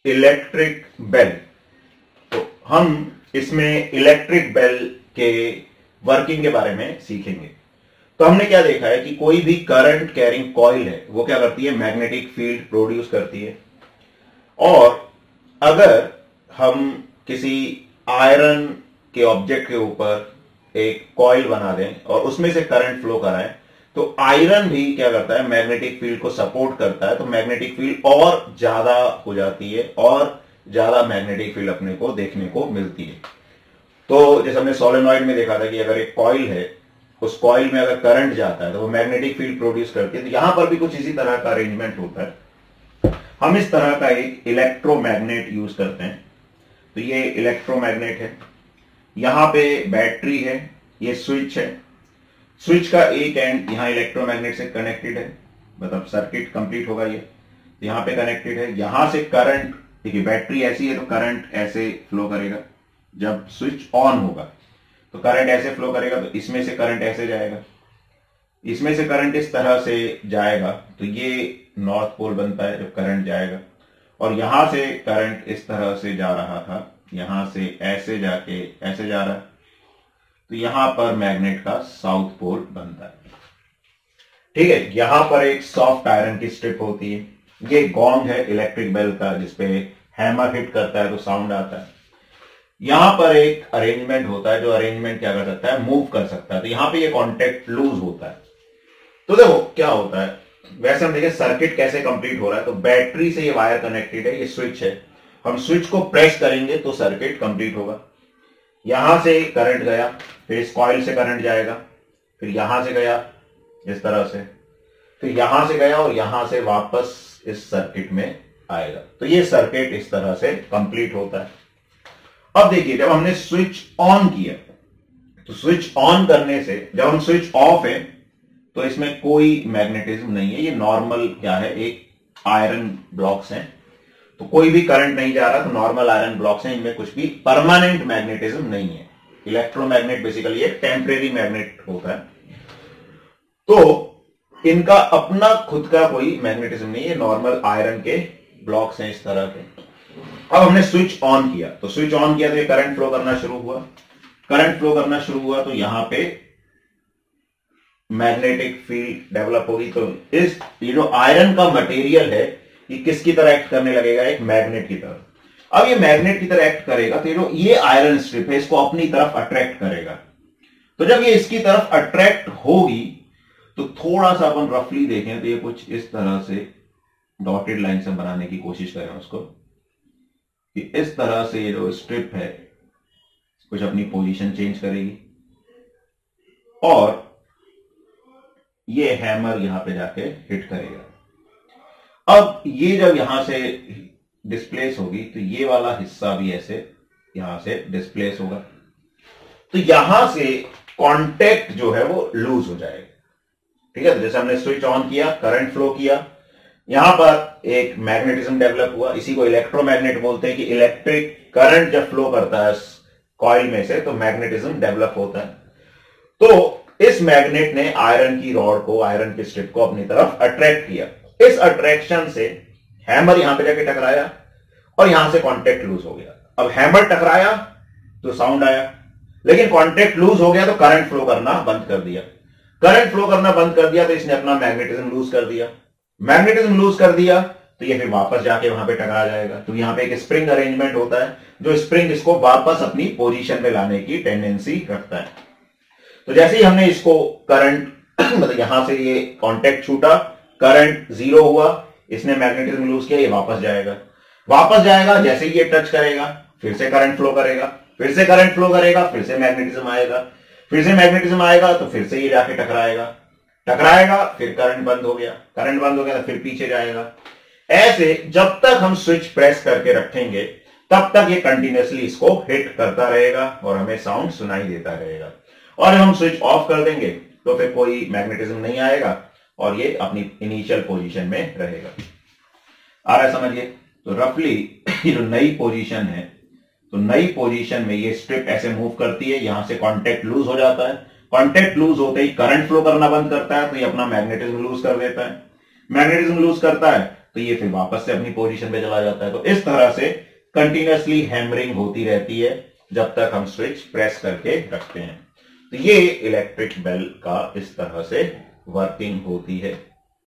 Electric bell. तो हम इसमें इलेक्ट्रिक बेल के वर्किंग के बारे में सीखेंगे। तो हमने क्या देखा है कि कोई भी करंट कैरिंग कॉइल है वो क्या करती है, मैग्नेटिक फील्ड प्रोड्यूस करती है। और अगर हम किसी आयरन के ऑब्जेक्ट के ऊपर एक कॉइल बना दें और उसमें से करंट फ्लो कराएं तो आयरन भी क्या करता है, मैग्नेटिक फील्ड को सपोर्ट करता है। तो मैग्नेटिक फील्ड और ज्यादा हो जाती है और ज्यादा मैग्नेटिक फील्ड अपने को देखने को मिलती है। तो जैसे हमने सोलेनॉइड में देखा था कि अगर एक कॉइल है, उस कॉइल में अगर करंट जाता है तो वो मैग्नेटिक फील्ड प्रोड्यूस करती है। तो यहां पर भी कुछ इसी तरह का अरेंजमेंट होता है। हम इस तरह का एक इलेक्ट्रोमैग्नेट यूज करते हैं। तो ये इलेक्ट्रोमैग्नेट है, यहां पे बैटरी है, ये स्विच है। स्विच का एक एंड यहां इलेक्ट्रोमैग्नेट से कनेक्टेड है, मतलब सर्किट कंप्लीट होगा ये। तो यहां पे कनेक्टेड है, यहां से करंट, देखिए बैटरी ऐसी है तो करंट ऐसे फ्लो करेगा। जब स्विच ऑन होगा तो करंट ऐसे फ्लो करेगा, तो इसमें से करंट ऐसे जाएगा, इसमें से करंट इस तरह से जाएगा। तो ये नॉर्थ पोल बनता है जब करंट जाएगा। और यहां से करंट इस तरह से जा रहा था, यहां से ऐसे जाके ऐसे जा रहा है, तो यहां पर मैग्नेट का साउथ पोल बनता है। ठीक है, यहां पर एक सॉफ्ट आयरन की स्ट्रिप होती है। ये गोंग है इलेक्ट्रिक बेल का, जिसपे हैमर हिट करता है तो साउंड आता है। यहां पर एक अरेंजमेंट होता है, जो अरेंजमेंट क्या कर सकता है, मूव कर सकता है। तो यहां पे ये कॉन्टेक्ट लूज होता है। तो देखो क्या होता है, वैसे हम देखें सर्किट कैसे कंप्लीट हो रहा है। तो बैटरी से ये वायर कनेक्टेड है, ये स्विच है। हम स्विच को प्रेस करेंगे तो सर्किट कंप्लीट होगा। यहां से करंट गया, फिर इस कॉइल से करंट जाएगा, फिर यहां से गया इस तरह से, फिर यहां से गया और यहां से वापस इस सर्किट में आएगा। तो ये सर्किट इस तरह से कंप्लीट होता है। अब देखिए, जब हमने स्विच ऑन किया तो स्विच ऑन करने से जब हम स्विच ऑफ है तो इसमें कोई मैग्नेटिज्म नहीं है। ये नॉर्मल क्या है, एक आयरन ब्लॉक्स हैं, तो कोई भी करंट नहीं जा रहा। तो नॉर्मल आयरन ब्लॉक्स हैं, इनमें कुछ भी परमानेंट मैग्नेटिज्म नहीं है। इलेक्ट्रोमैग्नेट बेसिकली एक टेम्परेरी मैग्नेट होता है, तो इनका अपना खुद का कोई मैग्नेटिज्म नहीं है। नॉर्मल आयरन के ब्लॉक्स हैं इस तरह के। अब हमने स्विच ऑन किया, तो स्विच ऑन किया तो ये करंट फ्लो करना शुरू हुआ। करंट फ्लो करना शुरू हुआ तो यहां पे मैग्नेटिक फील्ड डेवलप होगी। तो ये जो आयरन का मटेरियल है, ये किसकी तरह एक्ट करने लगेगा, एक मैग्नेट की तरह। अब ये मैग्नेट की तरह एक्ट करेगा तो ये आयरन स्ट्रिप है, इसको अपनी तरफ अट्रैक्ट करेगा। तो जब ये इसकी तरफ अट्रैक्ट होगी तो थोड़ा सा अपन रफली देखें तो ये कुछ इस तरह से डॉटेड लाइन से बनाने की कोशिश करें उसको, कि इस तरह से ये जो स्ट्रिप है कुछ अपनी पोजीशन चेंज करेगी और ये हैमर यहां पे जाके हिट करेगा। अब ये जब यहां से डिस्प्लेस होगी तो ये वाला हिस्सा भी ऐसे यहां से डिस्प्लेस होगा। तो यहां से कांटेक्ट जो है वो लूज हो जाएगा। ठीक है, तो जैसे हमने स्विच ऑन किया, करंट फ्लो किया, यहां पर एक मैग्नेटिज्म डेवलप हुआ। इसी को इलेक्ट्रोमैग्नेट बोलते हैं कि इलेक्ट्रिक करंट जब फ्लो करता है कॉइल में से तो मैग्नेटिज्म डेवलप होता है। तो इस मैग्नेट ने आयरन की रॉड को, आयरन की स्ट्रिप को अपनी तरफ अट्रैक्ट किया। इस अट्रैक्शन से हैमर यहां पे जाके टकराया और यहां से कांटेक्ट लूज हो गया। अब हैमर टकराया तो साउंड आया, लेकिन कांटेक्ट लूज हो गया तो करंट फ्लो करना बंद कर दिया। करंट फ्लो करना बंद कर दिया तो इसने अपना मैग्नेटिज्म लूज कर दिया। मैग्नेटिज्म लूज कर दिया तो ये फिर वापस जाके वहां पे टकरा जाएगा। तो यहां पे एक स्प्रिंग अरेंजमेंट होता है, जो स्प्रिंग इसको वापस अपनी पोजीशन में लाने की टेंडेंसी रखता है। तो जैसे ही हमने इसको करंट मतलब यहां से ये कांटेक्ट छूटा, करंट जीरो हुआ, इसने मैग्नेटिज्म लूज किया, ये वापस जाएगा। वापस जाएगा, जैसे ही ये टच करेगा फिर से करंट फ्लो करेगा, फिर से करंट फ्लो करेगा, फिर से मैग्नेटिज्म आएगा, फिर से मैग्नेटिज्म आएगा तो फिर से ये जाके टकराएगा, टकराएगा, फिर करंट बंद हो गया, करंट बंद हो गया तो फिर पीछे जाएगा। ऐसे जब तक हम स्विच प्रेस करके रखेंगे तब तक ये कंटिन्यूअसली इसको हिट करता रहेगा और हमें साउंड सुनाई देता रहेगा। और हम स्विच ऑफ कर देंगे तो फिर कोई मैग्नेटिज्म नहीं आएगा और ये अपनी इनिशियल पोजीशन में रहेगा। आ रहा है समझिए? तो रफली ये जो नई पोजीशन है, तो नई पोजीशन में ये स्ट्रिप ऐसे मूव करती है, यहां से कांटेक्ट लूज हो जाता है। कांटेक्ट लूज होते ही करंट फ्लो करना बंद करता है, तो ये अपना मैग्नेटिज्म लूज कर देता है। मैग्नेटिज्म लूज करता है तो ये फिर वापस से अपनी पोजीशन पे चला जाता है। तो इस तरह से कंटिन्यूअसली हैमरिंग होती रहती है जब तक हम स्विच प्रेस करके रखते हैं। तो ये इलेक्ट्रिक बेल का इस तरह से वर्किंग होती है।